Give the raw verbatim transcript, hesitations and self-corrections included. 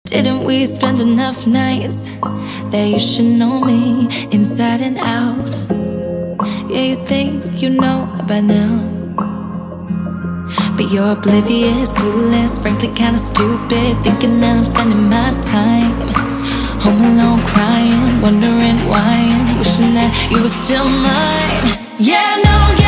Didn't we spend enough nights that you should know me inside and out? Yeah, you think you know by now, but you're oblivious, clueless, frankly kinda stupid, thinking that I'm spending my time home alone crying, wondering why, and wishing that you were still mine. Yeah, I know